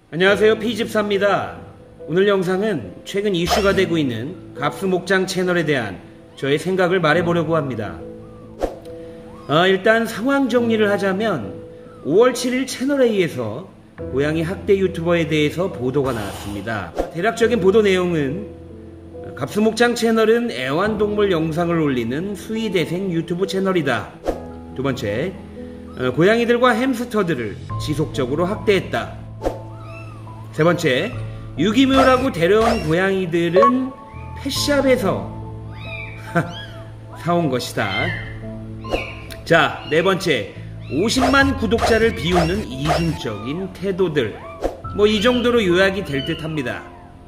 안녕하세요, 피집사입니다. 오늘 영상은 최근 이슈가 되고 있는 갑수목장 채널에 대한 저의 생각을 말해보려고 합니다. 일단 상황 정리를 하자면 5월 7일 채널A에서 고양이 학대 유튜버에 대해서 보도가 나왔습니다. 대략적인 보도 내용은 갑수목장 채널은 애완동물 영상을 올리는 수의대생 유튜브 채널이다. 두 번째, 고양이들과 햄스터들을 지속적으로 학대했다. 세 번째, 유기묘라고 데려온 고양이들은 펫샵에서 사온 것이다. 자, 네 번째, 50만 구독자를 비웃는 이중적인 태도들. 이 정도로 요약이 될 듯 합니다.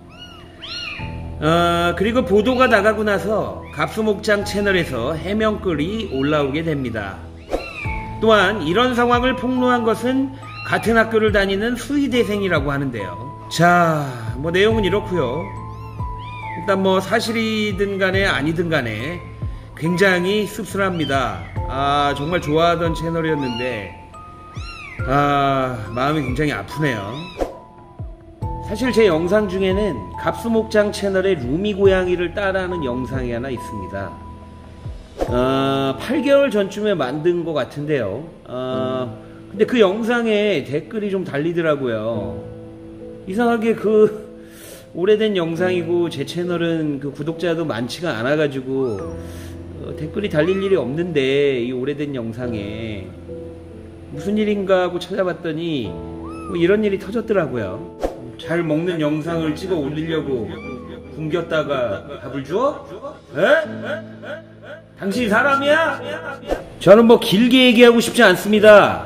그리고 보도가 나가고 나서 갑수목장 채널에서 해명글이 올라오게 됩니다. 또한 이런 상황을 폭로한 것은 같은 학교를 다니는 수의대생이라고 하는데요. 자, 내용은 이렇고요. 일단 사실이든 간에 아니든 간에 굉장히 씁쓸합니다. 정말 좋아하던 채널이었는데 마음이 굉장히 아프네요. 사실 제 영상 중에는 갑수목장 채널의 루미 고양이를 따라하는 영상이 하나 있습니다. 8개월 전쯤에 만든 것 같은데요. 근데 그 영상에 댓글이 좀 달리더라고요. 이상하게 오래된 영상이고 제 채널은 구독자도 많지가 않아가지고 댓글이 달릴 일이 없는데 이 오래된 영상에 무슨 일인가 하고 찾아봤더니 이런 일이 터졌더라고요. 잘 먹는 영상을 찍어 올리려고 굶겼다가 밥을 줘? 에? 당신 사람이야? 저는 길게 얘기하고 싶지 않습니다.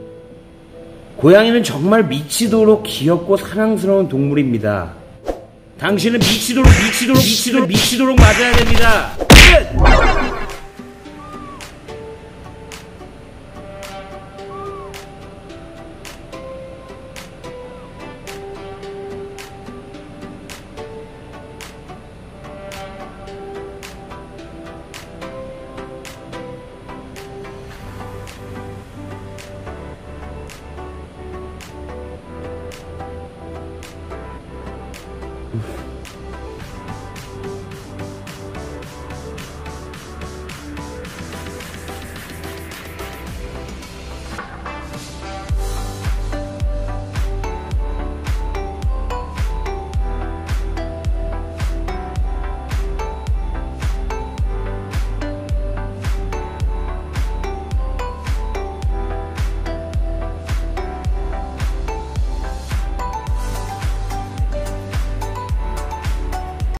고양이는 미치도록 귀엽고 사랑스러운 동물입니다. 당신은 미치도록 맞아야 됩니다.